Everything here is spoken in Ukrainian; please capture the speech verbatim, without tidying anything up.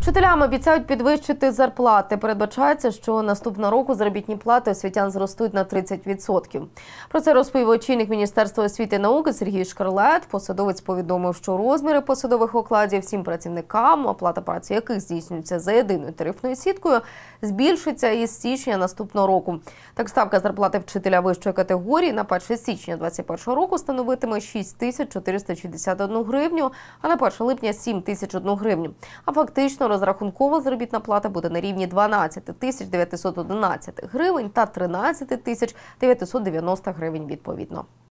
Вчителям обіцяють підвищити зарплати. Передбачається, що наступного року заробітні плати освітян зростуть на тридцять відсотків. Про це розповів очільник Міністерства освіти і науки Сергій Шкарлет. Посадовець повідомив, що розміри посадових окладів всім працівникам, оплата праці яких здійснюється за єдиною тарифною сіткою, збільшиться із січня наступного року. Так, ставка зарплати вчителя вищої категорії на перше січня двадцять першого року становитиме шість тисяч чотириста шістдесят одну гривню, а на перше липня – сім тисяч одну гривню. А фактично розрахункова заробітна плата буде на рівні дванадцять тисяч дев'ятсот одинадцять гривень та тринадцять тисяч дев'ятсот дев'яносто гривень відповідно.